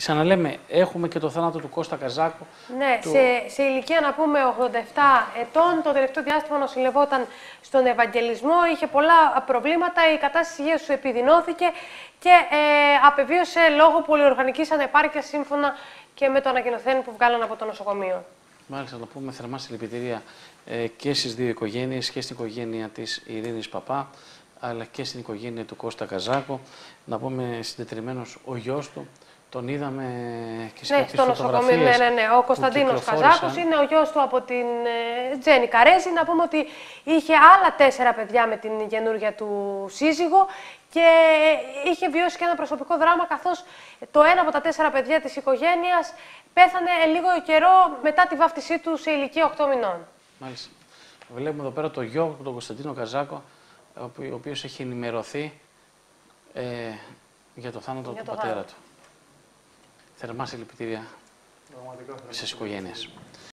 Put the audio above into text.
Ξαναλέμε, έχουμε και το θάνατο του Κώστα Καζάκου. Ναι, σε ηλικία να πούμε 87 ετών, το τελευταίο διάστημα νοσηλευόταν στον Ευαγγελισμό, είχε πολλά προβλήματα, η κατάσταση υγείας του επιδεινώθηκε και απεβίωσε λόγω πολυοργανικής ανεπάρκειας σύμφωνα και με το ανακοινωθέν που βγάλαν από το νοσοκομείο. Μάλιστα, να πούμε θερμά συλληπιτήρια και στις δύο οικογένειες, και στην οικογένεια της Ειρήνης Παπά, αλλά και στην οικογένεια του Κώστα Καζάκου. Να πούμε συντετριμμένος ο γιος του. Τον είδαμε και σε κάποιες φωτογραφίες. Ναι. Ο Κωνσταντίνος Καζάκος είναι ο γιος του από την Τζέννη Καρέζη. Να πούμε ότι είχε άλλα 4 παιδιά με την καινούργια του σύζυγο και είχε βιώσει και ένα προσωπικό δράμα, καθώς το ένα από τα 4 παιδιά της οικογένειας πέθανε λίγο καιρό μετά τη βάφτισή του σε ηλικία 8 μηνών. Μάλιστα. Βλέπουμε εδώ πέρα το γιο του, τον Κωνσταντίνο Καζάκο, ο οποίος έχει ενημερωθεί για το θάνατο του πατέρα του. Θερμά συλληπιτήρια στις οικογένειες.